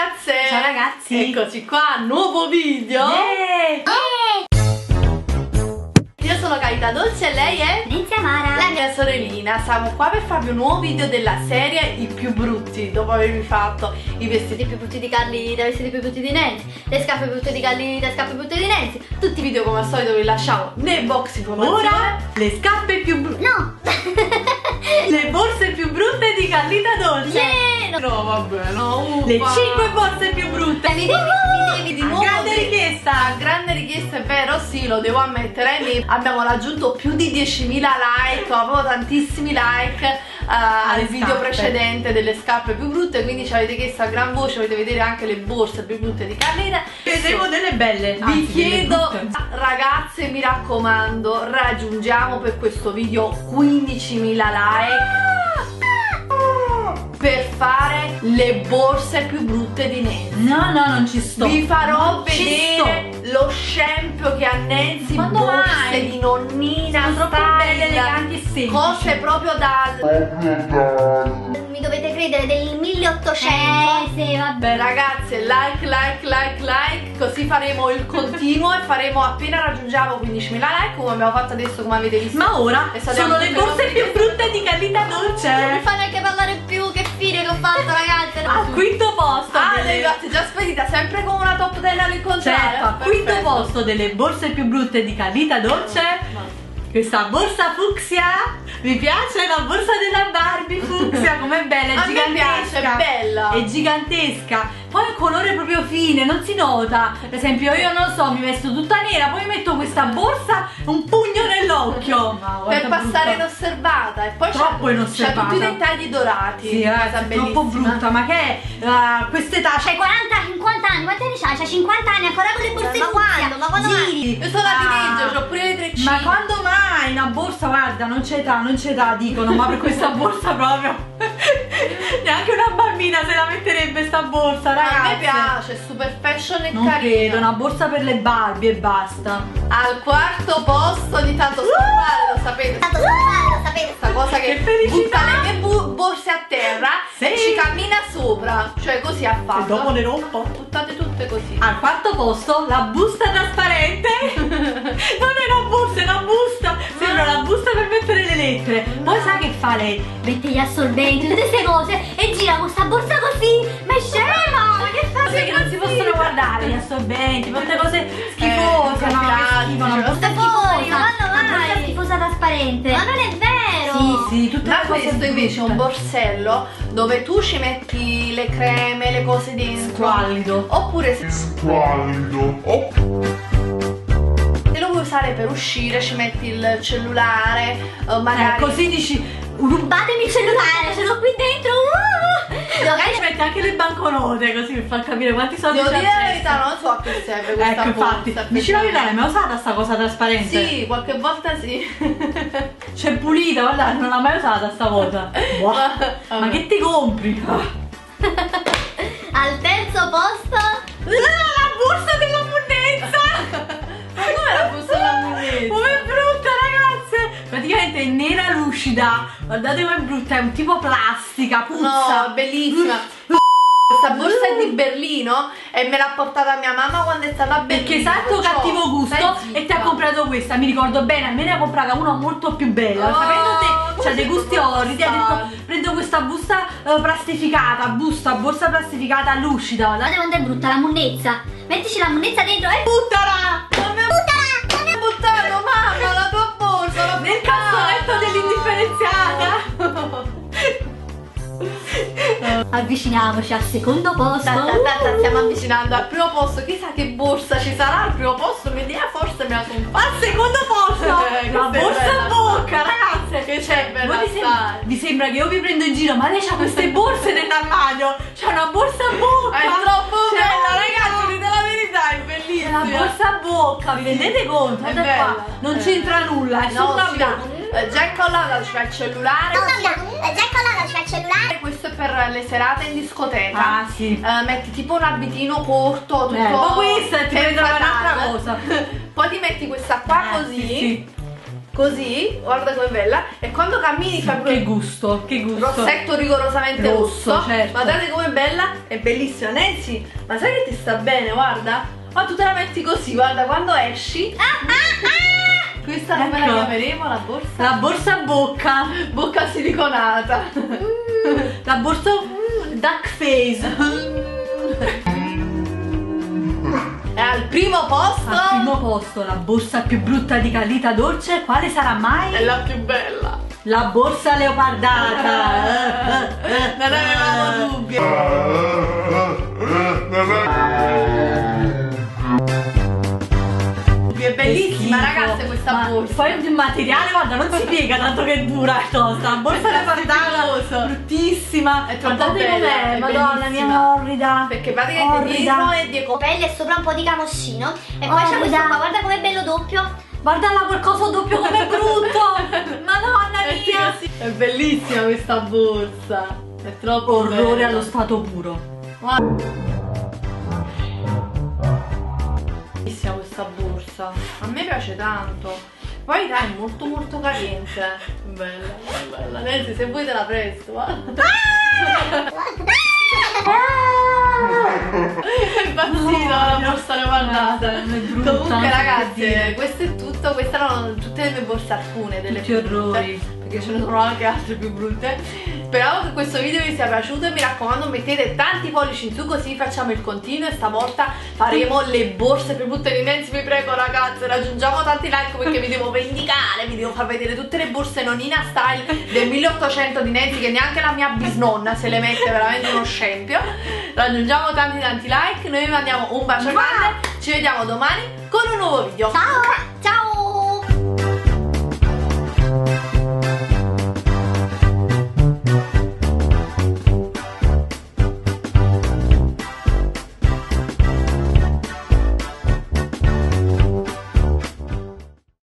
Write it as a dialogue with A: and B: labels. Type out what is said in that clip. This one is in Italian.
A: ragazze!
B: Ciao ragazzi!
A: Eccoci qua, nuovo video! Io sono Carità Dolce e lei è?
B: Nenzia Mara,
A: la mia sorellina. Siamo qua per farvi un nuovo video della serie I più brutti. Dopo avervi fatto i vestiti più brutti di Carlita, i vestiti più brutti di Nancy, le scarpe più brutte di Carlita, le scarpe più brutte di Nancy. Tutti i video come al solito vi lasciamo nei box informazione.
B: ora le scarpe più brutte.
C: No!
B: Le borse più brutte di Carlita Dolce.
A: No, vabbè, no.
B: Le 5 borse più brutte.
A: Vi devi di nuovo
B: Grande richiesta.
A: A grande richiesta, è vero, sì, lo devo ammettere. Abbiamo raggiunto più di 10.000 like, avevo tantissimi like al video precedente delle scarpe più brutte, quindi ci avete chiesto a gran voce, volete vedere anche le borse più brutte di Carlita.
B: Vedremo delle belle.
A: Vi chiedo, ragazze, mi raccomando, raggiungiamo per questo video 15.000 like per fare le borse più brutte di Nancy.
B: No, non ci sto.
A: Vi farò
B: Non ci
A: vedere lo scempio che ha Nancy,
B: Quando
A: borse
B: mai?
A: di nonnina,
B: Sono troppo
A: style,
B: belle, eleganti e semplici.
A: cose proprio dal...
C: Mi dovete credere, del 1800.
B: Sì, vabbè.
A: Ragazze, like, così faremo il continuo e faremo appena raggiungiamo 15.000 like, come abbiamo fatto adesso, come avete visto.
B: Ma ora
A: E
B: sono le borse più brutte di Carlita
C: Non mi
B: Dolce.
C: fa neanche parlare più, che fine che ho fatto, ragazze.
B: Al quinto posto
A: le ragazze, già spedita, sempre con una top 10 all'incontrario.
B: certo, al quinto
A: Perfetto.
B: posto delle borse più brutte di Carlita Dolce. Questa borsa fucsia, mi piace la borsa della Barbie fucsia, com'è bella, è
A: A me
B: gigantesca,
A: piace, è bella.
B: è gigantesca, poi il colore proprio fine, non si nota. Per esempio io non so, mi vesto tutta nera, poi metto questa borsa, un pugno nell'occhio
A: Per passare inosservata. E poi
B: Troppo
A: c'ha
B: inosservata.
A: tutti i dettagli dorati.
B: Sì,
A: cosa
B: è troppo
A: bellissima.
B: brutta, ma che è quest'età?
C: C'hai 40, 50 anni, quanti anni c'hai? C'hai 50 anni, ancora con le borse Ma quando? Ma quando mai?
B: Giri.
A: Io sono a teenager, ho pure le treccine.
B: Ma quando mai? Una borsa, guarda, non c'è età, dicono, ma per questa borsa proprio neanche una bambina se la metterebbe sta borsa, ragazzi.
A: A me piace, è super fashion e
B: Non
A: carina.
B: credo, una borsa per le Barbie e basta.
A: Al quarto posto, ogni tanto scompare, lo sapete.
C: Tanto lo sapete.
A: Questa cosa che
B: Che felicità!
A: butta le mie borse a terra
B: Sì.
A: e ci cammina sopra. Cioè così ha fatto.
B: E dopo le rompo.
A: Buttate tutte così.
B: Al quarto posto la busta trasparente. Non è una borsa, è una busta. Sembra la busta per mettere le lettere. Poi sa che fa lei?
C: Mette gli assorbenti, tutte queste cose e gira con sta borsa così. Ma è scema! Ma che fa?
B: Sì, che non si possono guardare gli assorbenti, tutte cose schifose,
A: mi
B: no,
A: piace,
B: che schifo, una
A: ce lo
B: borsa
C: fuori, ma
B: schifosa.
C: quando mai? Una borsa schifosa trasparente. Ma non è vero!
B: Sì, tutte
A: Da
B: le cose
A: questo invece è un
B: brutte.
A: borsello dove tu ci metti le creme, le cose dentro.
B: Squallido.
A: Oppure se lo vuoi usare per uscire ci metti il cellulare, magari
B: Così dici,
C: Rubatemi il cellulare, ce l'ho qui dentro.
B: magari ci metti anche le banconote così per far capire quanti soldi
A: devo
B: c'è
A: dire la
B: appresso.
A: verità, non so a che serve questa
B: Ecco, infatti,
A: borsa,
B: dici la verità, l'hai mai usata sta cosa trasparente?
A: Sì, qualche volta sì.
B: C'è pulita, guarda, non l'ha mai usata sta cosa. Boh. Ma che ti compri?
C: Al terzo posto.
B: La borsa dell'abbondanza!
A: Ma come la busta della munnezza?
B: Com'è brutta, ragazze! Praticamente è nera lucida. Guardate com'è brutta, è un tipo plastica, puzza.
A: No, bellissima. Questa borsa è di Berlino e me l'ha portata mia mamma quando è stata a Berlino.
B: Perché sa il tuo
A: perciò
B: cattivo gusto
A: stai
B: e ti
A: zitta.
B: ha comprato questa. Mi ricordo bene, a me ne ha comprata una molto più bella.
A: Oh,
B: Sapendo te, c'ha
A: così
B: dei gusti
A: proprio
B: orridi, ha detto prendo questa busta plastificata, borsa plastificata lucida.
C: Guardate quanto è brutta la munnezza. Mettici la munnezza dentro e
B: Buttala!
A: Mi ha buttato mamma la tua borsa, l'ho
B: Nel
A: buttata.
B: cassoletto dell'indifferenziata!
C: avviciniamoci al secondo posto.
A: Stiamo avvicinando al primo posto. Chissà che borsa ci sarà al primo posto. Un'idea forse me la sono fatta.
B: Al secondo posto! La
A: questa è
B: borsa
A: bella.
B: a bocca, ragazze!
A: Che c'è per
B: Voi vi sembra che io vi prendo in giro, ma lei ha queste borse nell'armadio! C'ha una borsa a bocca!
A: È troppo
B: Cioè,
A: bella, ragazzi, dite la verità, è bellissima.
B: la borsa a bocca, vi rendete conto?
A: È
B: Guardate qua,
A: bella.
B: non c'entra nulla, è
A: No,
B: sopra
A: sì,
B: bianco.
A: già incollata ci fa il cellulare.
C: Già incollata c'è il cellulare.
A: Questo è per le serate in discoteca.
B: Ah, sì.
A: Metti tipo un abitino corto, tutto.
B: Ma questa ti
A: per
B: prendo un'altra
A: fatale.
B: cosa.
A: Poi ti metti questa qua così.
B: Sì, sì.
A: così, guarda com'è bella, e quando cammini fa
B: Che gusto, che gusto.
A: rossetto rigorosamente rosso,
B: certo.
A: guardate com'è bella, è bellissima. Nancy, ma sai che ti sta bene, guarda? Ma tu te la metti così, guarda, quando esci. Questa come la chiameremo, la borsa?
B: La borsa a bocca.
A: Bocca siliconata.
B: La borsa duck face.
A: E al primo posto.
B: Al primo posto, la borsa più brutta di Carlita Dolce, quale sarà mai?
A: È la più bella.
B: La borsa leopardata.
A: Non avevamo dubbi. È bellissima, ragazze, questa borsa.
B: Poi il materiale, guarda, non si piega tanto che è dura e tosta. La borsa leopardata, bruttissima.
A: È troppo
B: Guardate
A: bella,
B: com'è,
A: è
B: madonna
A: bellissima.
B: mia orrida.
A: Perché praticamente dietro è di
C: Pelle e sopra un po' di camoscino. E poi c'è questo qua, guarda com'è bello doppio.
B: Guarda là quel coso doppio com'è brutto. Madonna mia.
A: È bellissima questa borsa. È troppo
B: Orrore
A: bella.
B: allo stato puro.
A: Bellissima questa borsa. A me piace tanto. Poi dai, è molto molto carente. Bella, bella. Nancy, se vuoi te la presto, guarda. È impazzita la borsa leopardata. Comunque ragazze, questo è tutto. Queste erano tutte le mie borse alcune delle
B: Tutti
A: più brutte,
B: orrori.
A: perché ce ne sono anche altre più brutte. Speriamo che questo video vi sia piaciuto e mi raccomando mettete tanti pollici in su, così facciamo il continuo e stavolta faremo le borse più brutte di Nancy. Vi prego ragazze, raggiungiamo tanti like perché vi devo vendicare, vi devo far vedere tutte le borse nonnina style del 1800 di Nancy, che neanche la mia bisnonna se le mette, veramente uno scempio. Raggiungiamo tanti like, noi vi mandiamo un bacio grande, ci vediamo domani con un nuovo video.
C: Ciao! Ciao!